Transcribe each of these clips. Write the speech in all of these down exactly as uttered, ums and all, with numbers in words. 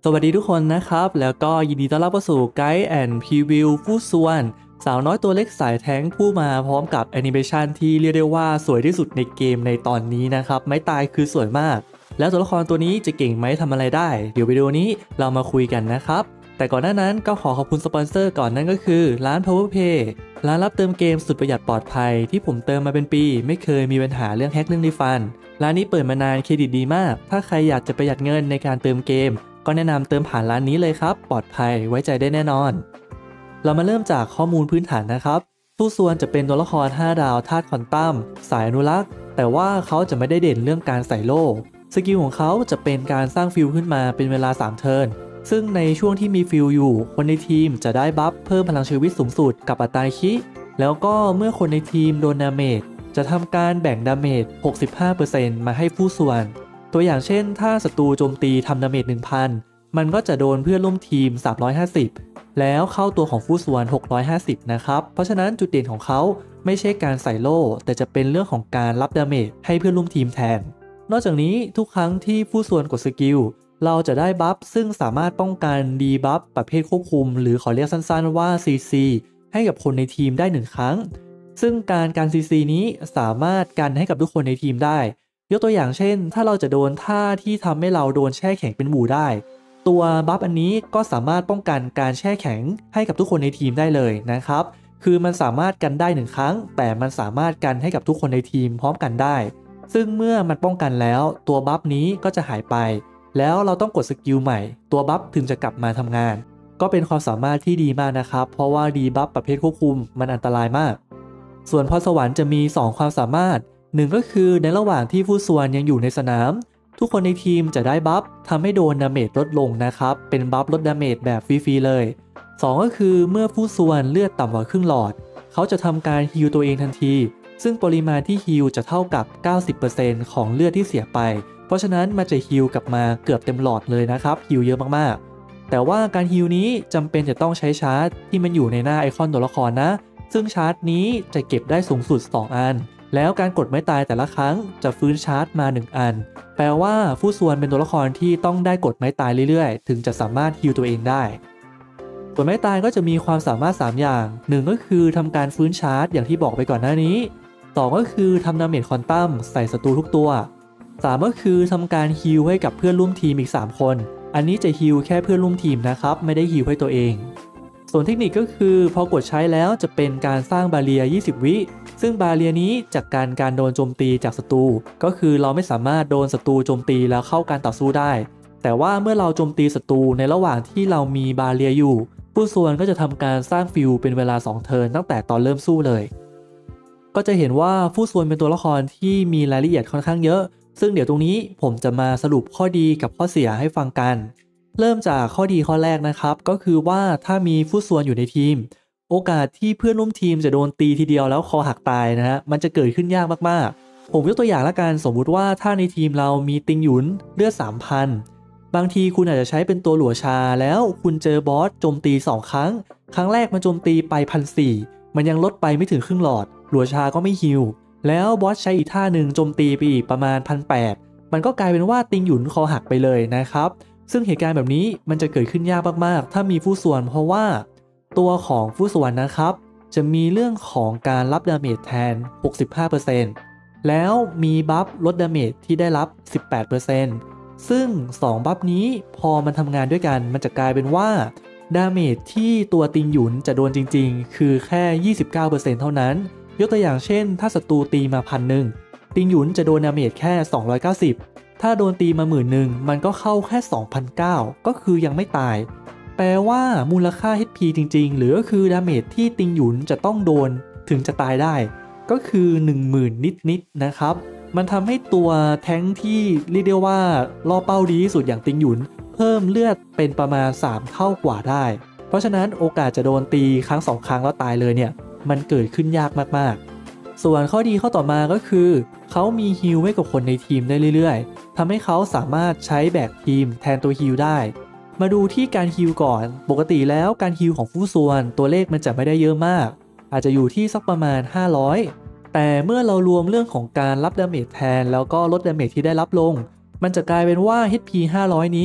สวัสดีทุกคนนะครับแล้วก็ยินดีต้อนรับเข้าสู่ไกด์แอนด์พรีวิวผู้ส่วนสาวน้อยตัวเล็กสายแท้งผู้มาพร้อมกับแอนิเมชันที่เรียกได้ว่าสวยที่สุดในเกมในตอนนี้นะครับไม้ตายคือสวยมากแล้วตัวละครตัวนี้จะเก่งไหมทำอะไรได้เดี๋ยววิดีโอนี้เรามาคุยกันนะครับแต่ก่อนหน้านั้นก็ขอขอบคุณสปอนเซอร์ก่อนนั่นก็คือร้าน PowerPay ร้านรับเติมเกมสุดประหยัดปลอดภัยที่ผมเติมมาเป็นปีไม่เคยมีปัญหาเรื่องแฮกเรื่องรีฟันร้านนี้เปิดมานานเครดิตดีมากถ้าใครอยากจะประหยัดเงินในการเติมเกมก็แนะนำเติมผ่านร้านนี้เลยครับปลอดภัยไว้ใจได้แน่นอนเรามาเริ่มจากข้อมูลพื้นฐานนะครับผู้ส่วนจะเป็นตัวละครห้าดาวธาตุควอนตัมสายอนุรักษ์แต่ว่าเขาจะไม่ได้เด่นเรื่องการใส่โล่สกิลของเขาจะเป็นการสร้างฟิลขึ้นมาเป็นเวลาสามเทิร์นซึ่งในช่วงที่มีฟิลอยู่คนในทีมจะได้บัฟเพิ่มพลังชีวิตสูงสุดกับอัตราคิแล้วก็เมื่อคนในทีมโดนดาเมจจะทำการแบ่งดาเมจ หกสิบห้าเปอร์เซ็นต์ มาให้ผู้ส่วนตัวอย่างเช่นถ้าศัตรูโจมตีทำดาเมจ หนึ่งพัน มันก็จะโดนเพื่อนร่วมทีมสามร้อยห้าสิบแล้วเข้าตัวของผู้ส่วนหกร้อยห้าสิบนะครับเพราะฉะนั้นจุดเด่นของเขาไม่ใช่การใส่โล่แต่จะเป็นเรื่องของการรับดาเมจให้เพื่อนร่วมทีมแทนนอกจากนี้ทุกครั้งที่ผู้ส่วนกดสกิลเราจะได้บัฟซึ่งสามารถป้องกันดีบัฟประเภทควบคุมหรือขอเรียกสั้นๆว่า ซี ซี ให้กับคนในทีมได้หนึ่งครั้งซึ่งการการ ซี ซี นี้สามารถกันให้กับทุกคนในทีมได้ยกตัวอย่างเช่นถ้าเราจะโดนท่าที่ทำให้เราโดนแช่แข็งเป็นหมู่ได้ตัวบัฟอันนี้ก็สามารถป้องกันการแช่แข็งให้กับทุกคนในทีมได้เลยนะครับคือมันสามารถกันได้หนึ่งครั้งแต่มันสามารถกันให้กับทุกคนในทีมพร้อมกันได้ซึ่งเมื่อมันป้องกันแล้วตัวบัฟนี้ก็จะหายไปแล้วเราต้องกดสกิลใหม่ตัวบัฟถึงจะกลับมาทำงานก็เป็นความสามารถที่ดีมากนะครับเพราะว่าดีบัฟประเภทควบคุมมันอันตรายมากส่วนพรสวรรค์จะมีสองความสามารถหนึ่งก็คือในระหว่างที่ผู้ส่วนยังอยู่ในสนามทุกคนในทีมจะได้บัฟทำให้โดนดาเมจลดลงนะครับเป็นบัฟลดดาเมจแบบฟรีๆเลยสองก็คือเมื่อผู้ส่วนเลือดต่ำกว่าครึ่งหลอดเขาจะทำการฮีลตัวเองทันทีซึ่งปริมาณที่ฮีลจะเท่ากับ เก้าสิบเปอร์เซ็นต์ ของเลือดที่เสียไปเพราะฉะนั้นมันจะฮีลกลับมาเกือบเต็มหลอดเลยนะครับฮีลเยอะมากๆแต่ว่าการฮีลนี้จำเป็นจะต้องใช้ชาร์จที่มันอยู่ในหน้าไอคอนตัวละครนะซึ่งชาร์จนี้จะเก็บได้สูงสุดสองอันแล้วการกดไม้ตายแต่ละครั้งจะฟื้นชาร์จมาหนึ่งอันแปลว่าผู้ส่วนเป็นตัวละครที่ต้องได้กดไม้ตายเรื่อยๆถึงจะสามารถฮีลตัวเองได้กดไม้ตายก็จะมีความสามารถสามอย่างหนึ่งก็คือทำการฟื้นชาร์จอย่างที่บอกไปก่อนหน้านี้สองก็คือทำดาเมจควอนตัมใส่ศัตรูทุกตัวสามก็คือทำการฮีลให้กับเพื่อนร่วมทีมอีกสามคนอันนี้จะฮีลแค่เพื่อนร่วมทีมนะครับไม่ได้ฮีลให้ตัวเองส่วนเทคนิคก็คือพอกดใช้แล้วจะเป็นการสร้างบาเรียยี่สิบวิซึ่งบาเรียนี้จากการการโดนโจมตีจากศัตรูก็คือเราไม่สามารถโดนศัตรูโจมตีแล้วเข้าการต่อสู้ได้แต่ว่าเมื่อเราโจมตีศัตรูในระหว่างที่เรามีบาเรียอยู่ผู้ส่วนก็จะทำการสร้างฟิลเป็นเวลาสองเทิร์นตั้งแต่ตอนเริ่มสู้เลยก็จะเห็นว่าผู้ส่วนเป็นตัวละครที่มีรายละเอียดค่อนข้างเยอะซึ่งเดี๋ยวตรงนี้ผมจะมาสรุปข้อดีกับข้อเสียให้ฟังกันเริ่มจากข้อดีข้อแรกนะครับก็คือว่าถ้ามีผู้ส่วนอยู่ในทีมโอกาสที่เพื่อนร่วมทีมจะโดนตีทีเดียวแล้วคอหักตายนะฮะมันจะเกิดขึ้นยากมากๆผมยกตัวอย่างละกันสมมุติว่าถ้าในทีมเรามีติงหยุนเลือด สามพัน บางทีคุณอาจจะใช้เป็นตัวหลัวชาแล้วคุณเจอบอสโจมตีสองครั้งครั้งแรกมันโจมตีไป หนึ่งพันสี่ร้อย มันยังลดไปไม่ถึงครึ่งหลอดหลัวชาก็ไม่ฮีลแล้วบอสใช้อีกท่าหนึ่งโจมตีไปอีกประมาณ หนึ่งพันแปดร้อย มันก็กลายเป็นว่าติงหยุนคอหักไปเลยนะครับซึ่งเหตุการณ์แบบนี้มันจะเกิดขึ้นยากมากๆถ้ามีผู้ส่วนเพราะว่าตัวของผู้ส่วนนะครับจะมีเรื่องของการรับดาเมจแทน หกสิบห้าเปอร์เซ็นต์ แล้วมีบัฟลดดาเมจที่ได้รับ สิบแปดเปอร์เซ็นต์ ซึ่งสองบัฟนี้พอมันทำงานด้วยกันมันจะกลายเป็นว่าดาเมจที่ตัวติงหยุนจะโดนจริงๆคือแค่ ยี่สิบเก้าเปอร์เซ็นต์ เท่านั้นยกตัวอย่างเช่นถ้าศัตรูตีมาพันหนึ่งติงหยุนจะโดนดาเมจแค่สองร้อยเก้าสิบถ้าโดนตีมาหมื่นหนึ่งมันก็เข้าแค่ สองพันเก้าร้อย ก็คือยังไม่ตายแปลว่ามูลค่า เอช พี จริงๆหรือก็คือดาเมจที่ติงหยุนจะต้องโดนถึงจะตายได้ก็คือ หนึ่งหมื่น นิดๆนะครับมันทำให้ตัวแท้งที่เรียกได้ว่าล่อเป้าดีที่สุดอย่างติงหยุนเพิ่มเลือดเป็นประมาณสามเท่ากว่าได้เพราะฉะนั้นโอกาสจะโดนตีครั้งสองครั้งแล้วตายเลยเนี่ยมันเกิดขึ้นยากมากๆส่วนข้อดีข้อต่อมาก็คือเขามีฮีลให้กับคนในทีมได้เรื่อยๆทำให้เขาสามารถใช้แบกทีมแทนตัวฮีลได้มาดูที่การฮีลก่อนปกติแล้วการฮีลของผู้ส่วนตัวเลขมันจะไม่ได้เยอะมากอาจจะอยู่ที่สักประมาณห้าร้อยแต่เมื่อเรารวมเรื่องของการรับดาเมจแทนแล้วก็ลดดาเมจที่ได้รับลงมันจะกลายเป็นว่า เอช พี ห้าร้อยนี้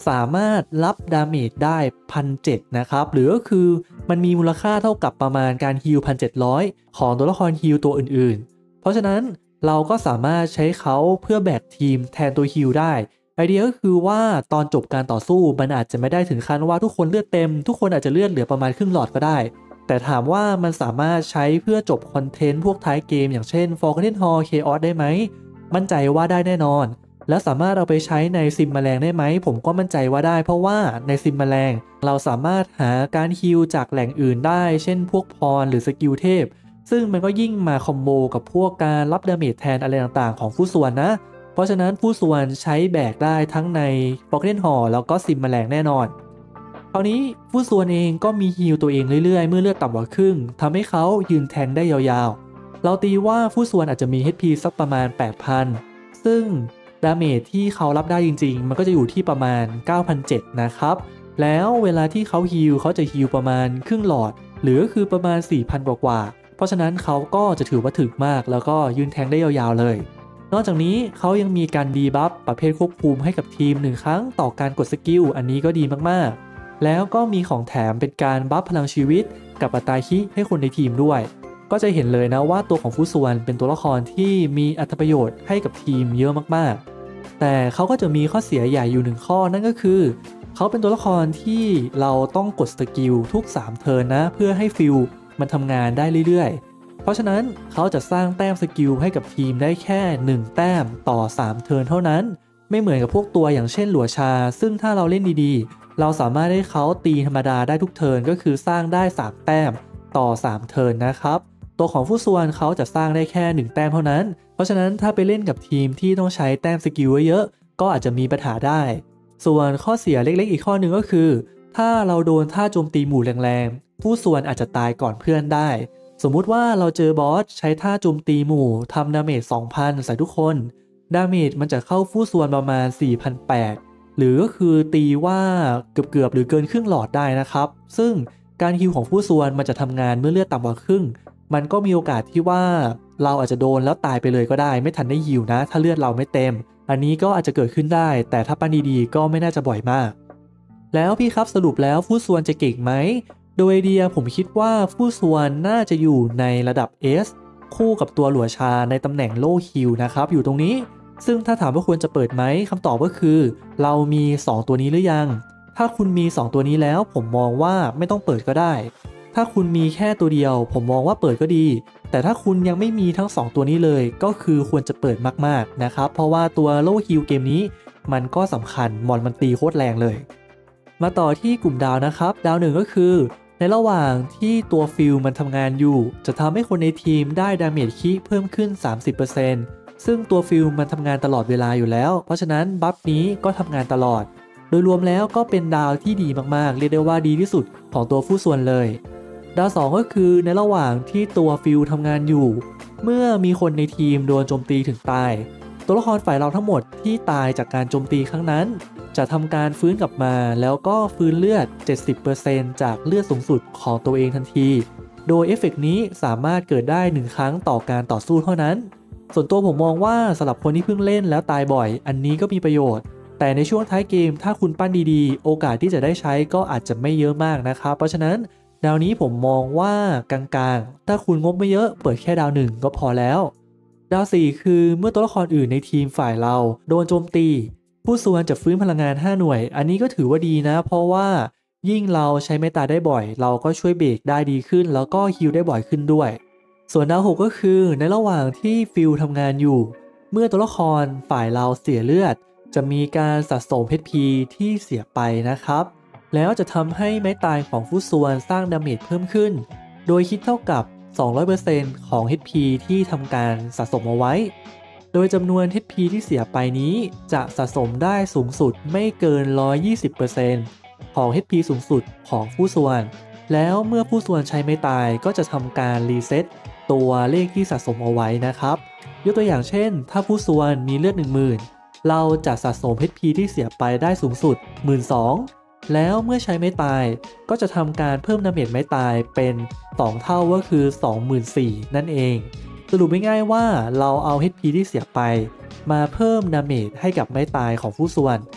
สามารถรับดาเมจได้ หนึ่งพันเจ็ดร้อย นะครับหรือก็คือมันมีมูลค่าเท่ากับประมาณการฮีล หนึ่งพันเจ็ดร้อย ของตัวละครฮีลตัวอื่นๆเพราะฉะนั้นเราก็สามารถใช้เขาเพื่อแบกทีมแทนตัวฮีลได้ไอเดียก็คือว่าตอนจบการต่อสู้มันอาจจะไม่ได้ถึงขั้นว่าทุกคนเลือดเต็มทุกคนอาจจะเลือดเหลือประมาณครึ่งหลอดก็ได้แต่ถามว่ามันสามารถใช้เพื่อจบคอนเทนต์พวกท้ายเกมอย่างเช่น Forgotten Hall Chaos ได้ไหมมั่นใจว่าได้แน่นอนแล้วสามารถเอาไปใช้ในซิมแมลงได้ไหมผมก็มั่นใจว่าได้เพราะว่าในซิมแมลงเราสามารถหาการฮีลจากแหล่งอื่นได้เช่นพวกพรหรือสกิลเทพซึ่งมันก็ยิ่งมาคอมโบกับพวกการรับดาเมจแทนอะไรต่างๆของผู้ส่วนนะเพราะฉะนั้นผู้ส่วนใช้แบกได้ทั้งใน Forgotten Hall แล้วก็ซิมแมลงแน่นอนคราวนี้ผู้ส่วนเองก็มีฮีลตัวเองเรื่อยๆเมื่อเลือดต่ำกว่าครึ่งทำให้เขายืนแทงได้ยาวๆเราตีว่าผู้ส่วนอาจจะมี เอช พี สักประมาณ แปดพัน ซึ่งดาเมจที่เขารับได้จริงๆมันก็จะอยู่ที่ประมาณ เก้าพันเจ็ดร้อย นะครับแล้วเวลาที่เขาฮีลเขาจะฮีลประมาณครึ่งหลอดหรือก็คือประมาณ สี่พัน กว่าๆเพราะฉะนั้นเขาก็จะถือว่าถึกมากแล้วก็ยืนแทงได้ยาวๆเลยนอกจากนี้เขายังมีการดีบัฟประเภทควบคุมให้กับทีมหนึ่งครั้งต่อการกดสกิลอันนี้ก็ดีมากๆแล้วก็มีของแถมเป็นการบัฟพลังชีวิตกับอัตราคิให้คนในทีมด้วยก็จะเห็นเลยนะว่าตัวของฟูซวนเป็นตัวละครที่มีอรรถประโยชน์ให้กับทีมเยอะมากๆแต่เขาก็จะมีข้อเสียใหญ่อยู่หนึ่งข้อนั่นก็คือเขาเป็นตัวละครที่เราต้องกดสกิลทุกสามเทิร์นนะเพื่อให้ฟิลมันทำงานได้เรื่อยๆเพราะฉะนั้นเขาจะสร้างแต้มสกิลให้กับทีมได้แค่หนึ่งแต้มต่อสามเทิร์นเท่านั้นไม่เหมือนกับพวกตัวอย่างเช่นหลัวชาซึ่งถ้าเราเล่นดีๆเราสามารถให้เขาตีธรรมดาได้ทุกเทิร์นก็คือสร้างได้สามแต้มต่อสามเทิร์นนะครับตัวของฟูซวนเขาจะสร้างได้แค่หนึ่งแต้มเท่านั้นเพราะฉะนั้นถ้าไปเล่นกับทีมที่ต้องใช้แต้มสกิลเยอะๆก็อาจจะมีปัญหาได้ส่วนข้อเสียเล็กๆอีกข้อหนึ่งก็คือถ้าเราโดนท่าโจมตีหมู่แรงๆผู้ซวนอาจจะตายก่อนเพื่อนได้สมมุติว่าเราเจอบอสใช้ท่าโจมตีหมู่ทำดาเมจ สองพัน ใส่ทุกคนดาเมจมันจะเข้าฟูซวนประมาณ สี่พันแปดร้อย หรือก็คือตีว่าเกือบๆหรือเกินครึ่งหลอดได้นะครับซึ่งการฮีลของฟูซวนมันจะทำงานเมื่อเลือดต่ำกว่าครึ่งมันก็มีโอกาสที่ว่าเราอาจจะโดนแล้วตายไปเลยก็ได้ไม่ทันได้ฮีลนะถ้าเลือดเราไม่เต็มอันนี้ก็อาจจะเกิดขึ้นได้แต่ถ้าปั้นดีๆก็ไม่น่าจะบ่อยมากแล้วพี่ครับสรุปแล้วฟูซวนจะเก่งไหมโดยไอเดียผมคิดว่าฟูซวนน่าจะอยู่ในระดับ S คู่กับตัวหลัวชาในตำแหน่งโล่ฮีลนะครับอยู่ตรงนี้ซึ่งถ้าถามว่าควรจะเปิดไหมคำตอบก็คือเรามีสองตัวนี้หรือยังถ้าคุณมีสองตัวนี้แล้วผมมองว่าไม่ต้องเปิดก็ได้ถ้าคุณมีแค่ตัวเดียวผมมองว่าเปิดก็ดีแต่ถ้าคุณยังไม่มีทั้งสองตัวนี้เลยก็คือควรจะเปิดมากๆนะครับเพราะว่าตัวโล่ฮีลเกมนี้มันก็สำคัญมอนมันตีโคตรแรงเลยมาต่อที่กลุ่มดาวนะครับดาวหนึ่งก็คือในระหว่างที่ตัวฟิลมันทำงานอยู่จะทำให้คนในทีมได้ดาเมจคิเพิ่มขึ้น สามสิบเปอร์เซ็นต์ ซึ่งตัวฟิลมันทำงานตลอดเวลาอยู่แล้วเพราะฉะนั้นบัฟนี้ก็ทำงานตลอดโดยรวมแล้วก็เป็นดาวที่ดีมากๆเรียกได้ว่าดีที่สุดของตัวฟู่ซวนเลยดาวสองก็คือในระหว่างที่ตัวฟิลทำงานอยู่เมื่อมีคนในทีมโดนโจมตีถึงตายตัวละครฝ่ายเราทั้งหมดที่ตายจากการโจมตีครั้งนั้นจะทำการฟื้นกลับมาแล้วก็ฟื้นเลือด เจ็ดสิบเปอร์เซ็นต์ จากเลือดสูงสุดของตัวเองทันทีโดยเอฟเฟกต์นี้สามารถเกิดได้หนึ่งครั้งต่อการต่อสู้เท่านั้นส่วนตัวผมมองว่าสำหรับคนที่เพิ่งเล่นแล้วตายบ่อยอันนี้ก็มีประโยชน์แต่ในช่วงท้ายเกมถ้าคุณปั้นดีๆโอกาสที่จะได้ใช้ก็อาจจะไม่เยอะมากนะครับเพราะฉะนั้นดาวนี้ผมมองว่ากลางๆถ้าคุณงบไม่เยอะเปิดแค่ดาวหนึ่งก็พอแล้วดาวสี่คือเมื่อตัวละครอื่นในทีมฝ่ายเราโดนโจมตีผู้ส่วนจะฟื้นพลังงานห้าหน่วยอันนี้ก็ถือว่าดีนะเพราะว่ายิ่งเราใช้เมตาได้บ่อยเราก็ช่วยเบรกได้ดีขึ้นแล้วก็ฮีลได้บ่อยขึ้นด้วยส่วนดาวหกก็คือในระหว่างที่ฟิลทำงานอยู่เมื่อตัวละครฝ่ายเราเสียเลือดจะมีการสะสม เอช พี ที่เสียไปนะครับแล้วจะทำให้ไม้ตายของฟู่ซวนสร้างดาเมจเพิ่มขึ้นโดยคิดเท่ากับ สองร้อยเปอร์เซ็นต์ ของ เอช พี ที่ทำการสะสมเอาไว้โดยจำนวน เอช พี ที่เสียไปนี้จะสะสมได้สูงสุดไม่เกิน หนึ่งร้อยยี่สิบเปอร์เซ็นต์ ของ เอช พี สูงสุดของฟู่ซวนแล้วเมื่อฟู่ซวนใช้ไม้ตายก็จะทำการรีเซ็ตตัวเลขที่สะสมเอาไว้นะครับยกตัวอย่างเช่นถ้าฟู่ซวนมีเลือด หนึ่งหมื่น เราจะสะสม เอช พี ที่เสียไปได้สูงสุด หนึ่งหมื่นสองพัน แล้วเมื่อใช้ไม้ตายก็จะทำการเพิ่มดาเมจไม้ตายเป็นสองเท่าก็คือ สองหมื่นสี่พัน นั่นเองสรุปง่ายๆว่าเราเอา เอช พี ที่เสียไปมาเพิ่มดาเมจให้กับไม้ตายของฟู่ซวน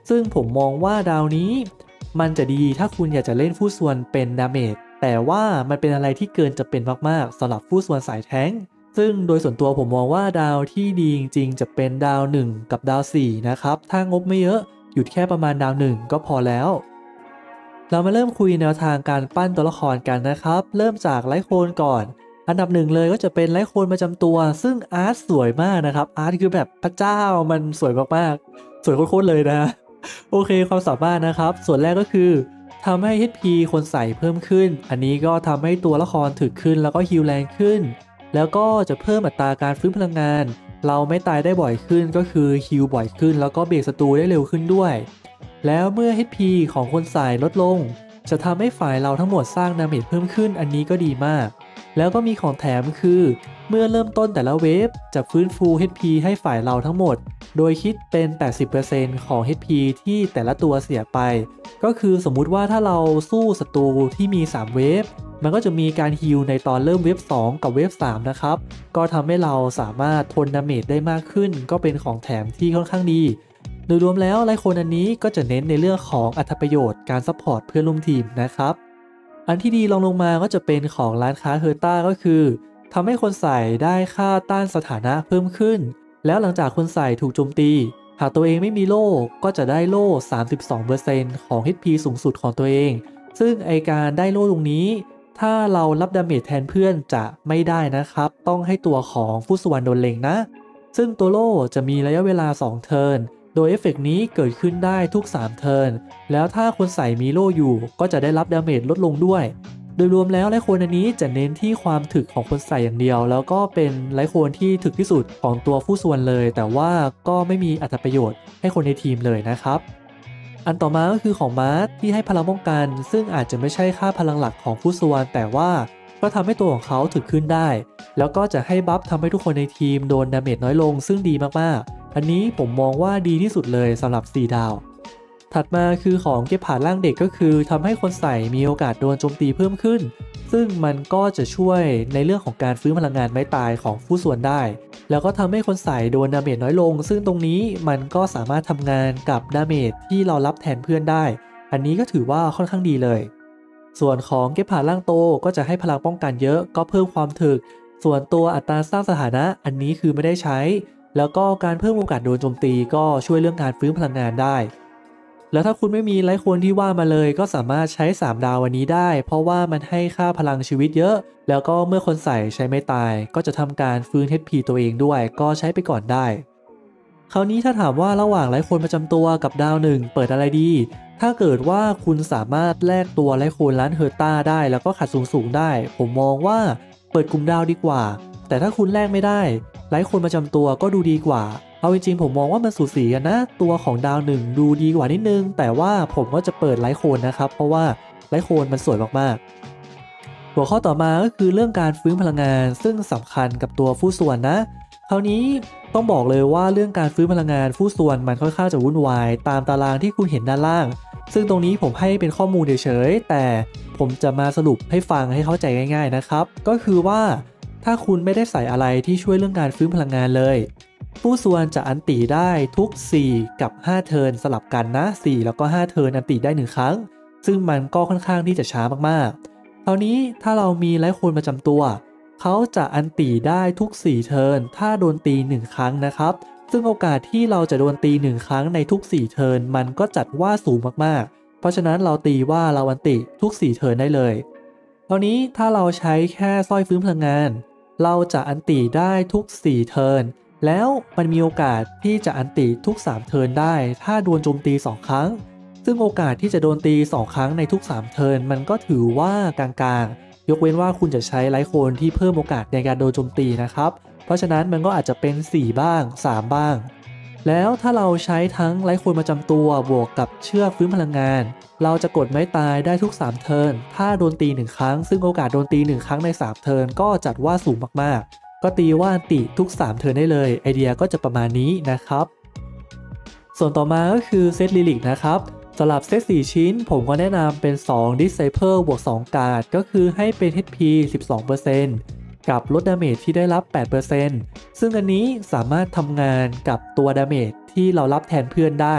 ซึ่งผมมองว่าดาวนี้มันจะดีถ้าคุณอยากจะเล่นฟู่ซวนเป็นดาเมจแต่ว่ามันเป็นอะไรที่เกินจะเป็นมากๆสำหรับฟู่ซวนสายแท้งซึ่งโดยส่วนตัวผมมองว่าดาวที่ดีจริงๆจะเป็นดาวหนึ่งกับดาวสี่นะครับถ้างบไม่เยอะหยุดแค่ประมาณดาวหนึ่งก็พอแล้วเรามาเริ่มคุยแนวทางการปั้นตัวละครกันนะครับเริ่มจากไลท์โคนก่อนอันดับหนึ่งเลยก็จะเป็นไลท์โคนประจำตัวซึ่งอาร์ตสวยมากนะครับอาร์ตคือแบบพระเจ้ามันสวยมากๆสวยโคตรๆเลยนะโอเคความสามารถนะครับส่วนแรกก็คือทำให้ เอช พี คนใส่เพิ่มขึ้นอันนี้ก็ทำให้ตัวละครถึกขึ้นแล้วก็ฮีลแรงขึ้นแล้วก็จะเพิ่มอัตราการฟื้นพลังงานเราไม่ตายได้บ่อยขึ้นก็คือฮีลบ่อยขึ้นแล้วก็เบรกศัตรูได้เร็วขึ้นด้วยแล้วเมื่อ เอช พี ของคนใส่ลดลงจะทำให้ฝ่ายเราทั้งหมดสร้างดาเมจเพิ่มขึ้นอันนี้ก็ดีมากแล้วก็มีของแถมคือเมื่อเริ่มต้นแต่ละเวฟจะฟื้นฟู เอช พี ให้ฝ่ายเราทั้งหมดโดยคิดเป็น แปดสิบเปอร์เซ็นต์ ของ เอช พี ที่แต่ละตัวเสียไปก็คือสมมุติว่าถ้าเราสู้ศัตรูที่มีสามเวฟมันก็จะมีการฮีลในตอนเริ่มเวฟสองกับเวฟสามนะครับก็ทำให้เราสามารถทนดาเมจได้มากขึ้นก็เป็นของแถมที่ค่อนข้างดีโดยรวมแล้วไลท์โคนอันนี้ก็จะเน้นในเรื่องของอรรถประโยชน์การซัพพอร์ตเพื่อนร่วมทีมนะครับอันที่ดีลองลงมาก็จะเป็นของร้านค้าเฮอร์ต้าก็คือทำให้คนใส่ได้ค่าต้านสถานะเพิ่มขึ้นแล้วหลังจากคนใส่ถูกโจมตีหากตัวเองไม่มีโล่ก็จะได้โล่ สามสิบสองเปอร์เซ็นต์ ของ เอช พี สูงสุดของตัวเองซึ่งไอการได้โล่ตรงนี้ถ้าเรารับดาเมจแทนเพื่อนจะไม่ได้นะครับต้องให้ตัวของฟู่ซวนโดนเล็งนะซึ่งตัวโล่จะมีระยะเวลาสองเทิร์นโดยเอฟเฟกต์นี้เกิดขึ้นได้ทุกสามเทิร์นแล้วถ้าคนใส่มีโล่อยู่ก็จะได้รับดาเมจลดลงด้วยโดยรวมแล้วไลท์โคนอันนี้จะเน้นที่ความถึกของคนใส่อย่างเดียวแล้วก็เป็นไลท์โคนที่ถึกที่สุดของตัวฟู่ซวนเลยแต่ว่าก็ไม่มีอรรถประโยชน์ให้คนในทีมเลยนะครับอันต่อมาก็คือของมาร์ทที่ให้พลังป้องกันซึ่งอาจจะไม่ใช่ค่าพลังหลักของฟู่ซวนแต่ว่าก็ทำให้ตัวของเขาถึกขึ้นได้แล้วก็จะให้บัฟทำให้ทุกคนในทีมโดนดาเมจน้อยลงซึ่งดีมากๆอันนี้ผมมองว่าดีที่สุดเลยสำหรับสี่ดาวถัดมาคือของเก็บผ่านร่างเด็กก็คือทำให้คนใส่มีโอกาสโดนโจมตีเพิ่มขึ้นซึ่งมันก็จะช่วยในเรื่องของการฟื้นพลังงานไม้ตายของฟู่ซวนได้แล้วก็ทำให้คนใส่โดนดาเมจน้อยลงซึ่งตรงนี้มันก็สามารถทำงานกับดาเมจที่เรารับแทนเพื่อนได้อันนี้ก็ถือว่าค่อนข้างดีเลยส่วนของเก็บผ่านร่างโตก็จะให้พลังป้องกันเยอะก็เพิ่มความถึกส่วนตัวอัตราสร้างสถานะอันนี้คือไม่ได้ใช้แล้วก็การเพิ่มโอกาสโดนโจมตีก็ช่วยเรื่องการฟื้นพลังงานได้แล้วถ้าคุณไม่มีไลท์โคนที่ว่ามาเลยก็สามารถใช้สามดาววันนี้ได้เพราะว่ามันให้ค่าพลังชีวิตเยอะแล้วก็เมื่อคนใส่ใช้ไม่ตายก็จะทำการฟื้น เอช พี ตัวเองด้วยก็ใช้ไปก่อนได้คราวนี้ถ้าถามว่าระหว่างไลท์โคนประจำตัวกับดาวหนึ่งเปิดอะไรดีถ้าเกิดว่าคุณสามารถแลกตัวไลท์โคนร้านเฮอร์ต้าได้แล้วก็ขัดสูงๆได้ผมมองว่าเปิดกลุ่มดาวดีกว่าแต่ถ้าคุณแลกไม่ได้ไลท์โคนประจำตัวก็ดูดีกว่าเอาจริงๆผมมองว่ามันสูสีกันนะตัวของดาวหนึ่งดูดีกว่านิดนึงแต่ว่าผมก็จะเปิดไลท์โคนนะครับเพราะว่าไลท์โคนมันสวยมากๆหัวข้อต่อมาก็คือเรื่องการฟื้นพลังงานซึ่งสำคัญกับตัวฟู่ซวนนะคราวนี้ต้องบอกเลยว่าเรื่องการฟื้นพลังงานฟู่ซวนมันค่อนข้างจะวุ่นวายตามตารางที่คุณเห็นด้านล่างซึ่งตรงนี้ผมให้เป็นข้อมูลเฉยๆแต่ผมจะมาสรุปให้ฟังให้เข้าใจง่ายๆนะครับก็คือว่าถ้าคุณไม่ได้ใส่อะไรที่ช่วยเรื่องการฟื้นพลังงานเลยฟู่ซวนจะอันติได้ทุกสี่กับห้าเทิร์นสลับกันนะสี่แล้วก็ห้าเทิร์นอันติได้หนึ่งครั้งซึ่งมันก็ค่อนข้างที่จะช้ามากๆคราวนี้ถ้าเรามีไลท์โคนประจำตัวเขาจะอันติได้ทุกสี่เทิร์นถ้าโดนตีหนึ่งครั้งนะครับซึ่งโอกาสที่เราจะโดนตีหนึ่งครั้งในทุกสี่เทิร์นมันก็จัดว่าสูงมากๆเพราะฉะนั้นเราตีว่าเราอันติทุกสี่เทิร์นได้เลยคราวนี้ถ้าเราใช้แค่สร้อยฟื้นพลังงานเราจะอันติได้ทุกสี่เทิร์นแล้วมันมีโอกาสที่จะอันติทุกสามเทิร์นได้ถ้าโดนโจมตีสองครั้งซึ่งโอกาสที่จะโดนตีสองครั้งในทุกสามเทิร์นมันก็ถือว่ากลางๆยกเว้นว่าคุณจะใช้ไลท์โคนที่เพิ่มโอกาสในการโดนโจมตีนะครับเพราะฉะนั้นมันก็อาจจะเป็นสี่บ้างสามบ้างแล้วถ้าเราใช้ทั้งไลท์โคนประจำตัวบวกกับเชือกฟื้นพลังงานเราจะกดไม้ตายได้ทุกสามเทิร์นถ้าโดนตีหนึ่งครั้งซึ่งโอกาสโดนตีหนึ่งครั้งในสามเทิร์นก็จัดว่าสูงมากๆก็ตีว่าติทุกสามเทิร์นได้เลยไอเดียก็จะประมาณนี้นะครับส่วนต่อมาก็คือเซตลิลิกนะครับสำหรับเซตสี่ชิ้นผมก็แนะนำเป็นสอง Disciple บวกสองการ์ดก็คือให้เป็น เอช พี สิบสองเปอร์เซ็นต์ กับลดดาเมจที่ได้รับ แปดเปอร์เซ็นต์ ซึ่งอันนี้สามารถทำงานกับตัวดาเมจที่เรารับแทนเพื่อนได้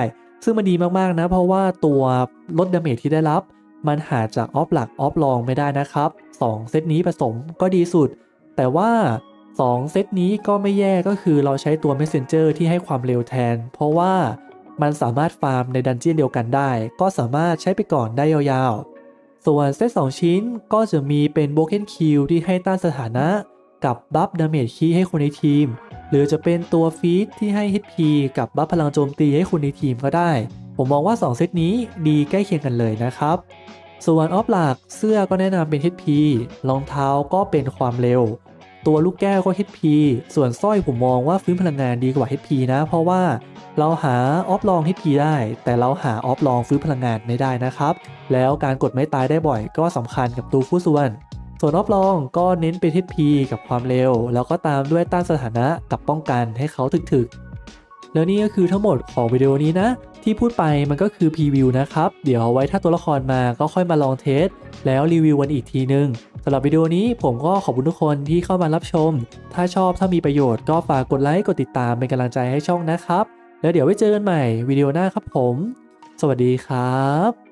ซึ่งมันดีมากๆนะเพราะว่าตัวลดดาเมจที่ได้รับมันหาจากออฟหลักออฟรองไม่ได้นะครับสองเซตนี้ผสมก็ดีสุดแต่ว่าสองเซตนี้ก็ไม่แย่ก็คือเราใช้ตัว Messenger ที่ให้ความเร็วแทนเพราะว่ามันสามารถฟาร์มในดันเจี้ยนเดียวกันได้ก็สามารถใช้ไปก่อนได้ยาวๆส่วนเซตสองชิ้นก็จะมีเป็น Broken Kill ที่ให้ต้านสถานะกับบัฟดาเมจคีย์ให้คนในทีมหรือจะเป็นตัวฟีดที่ให้ เอช พี กับบัฟพลังโจมตีให้คนในทีมก็ได้ผมมองว่าสองเซตนี้ดีใกล้เคียงกันเลยนะครับส่วนออฟหลักเสื้อก็แนะนำเป็น เอช พี รองเท้าก็เป็นความเร็วตัวลูกแก้วก็ เอช พี ส่วนสร้อยผมมองว่าฟื้นพลังงานดีกว่า เอช พี นะเพราะว่าเราหาออฟลอง เอช พี ได้แต่เราหาออฟลองฟื้นพลังงานไม่ได้นะครับแล้วการกดไม้ตายได้บ่อยก็สำคัญกับตัวผู้ส่วนส่วนออฟลองก็เน้นเป็น เอช พี กับความเร็วแล้วก็ตามด้วยต้านสถานะกับป้องกันให้เขาถึกๆแล้วนี่ก็คือทั้งหมดของวิดีโอนี้นะที่พูดไปมันก็คือพรีวิวนะครับเดี๋ยวไว้ถ้าตัวละครมาก็ค่อยมาลองเทสแล้วรีวิวกันอีกทีนึงสำหรับวิดีโอนี้ผมก็ขอบคุณทุกคนที่เข้ามารับชมถ้าชอบถ้ามีประโยชน์ก็ฝากกดไลค์กดติดตามเป็นกำลังใจให้ช่องนะครับแล้วเดี๋ยวไว้เจอกันใหม่วิดีโอหน้าครับผมสวัสดีครับ